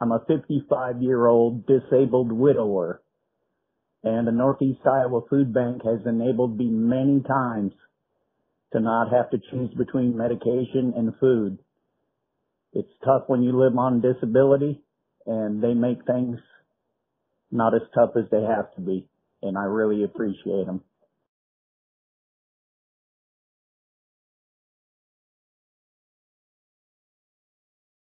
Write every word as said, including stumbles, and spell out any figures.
I'm a fifty-five-year-old disabled widower, and the Northeast Iowa Food Bank has enabled me many times to not have to choose between medication and food. It's tough when you live on disability, and they make things not as tough as they have to be, and I really appreciate them.